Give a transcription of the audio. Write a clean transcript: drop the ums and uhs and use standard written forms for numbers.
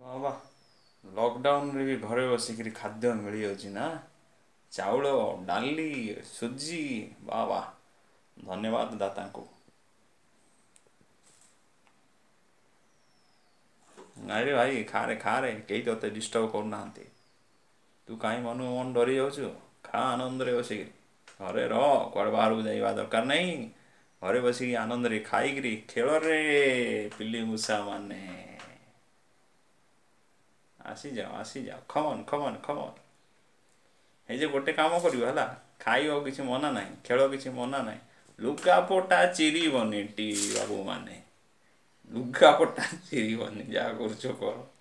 ବାବା ଲକଡାଉନରେ ବି ଘରେ ବସିକିରି ଖାଦ୍ୟ ମିଳିଯାଉଛି ନା। ଚାଉଳ ଡାଲି ସୁଜି ବାବା ଧନ୍ୟବାଦ ଦାତାଙ୍କୁ। ନାଇଁରେ ଭାଇ ଖାରେ କେହି ତତେ ଡିଷ୍ଟର୍ବ କରୁନାହାନ୍ତି। ତୁ କାହିଁ ମନକୁ ମନ ଡରି ଯାଉଛୁ। ଖା ଆନନ୍ଦରେ ବସିକିରି ଘରେ ରହ କୁଆଡ଼େ ବାହାରକୁ ଯାଇବା ଦରକାର ନାହିଁ। ଘରେ ବସିକି ଆନନ୍ଦରେ ଖାଇକିରି ଖେଳରେ ପିଲି ମୂଷା ମାନେ ଆସିଯାଅ ଖମନ୍ ଖମନ୍ ଖମନ୍। ଏଇ ଯେ ଗୋଟେ କାମ କରିବ ହେଲା, ଖାଇବାକୁ କିଛି ମନା ନାହିଁ, ଖେଳ କିଛି ମନା ନାହିଁ। ଲୁଗାପଟା ଚିରିବନି ଟି ବାବୁ ମାନେ। ଲୁଗାପଟା ଚିରିବନି ଯାହା କରୁଛ କର।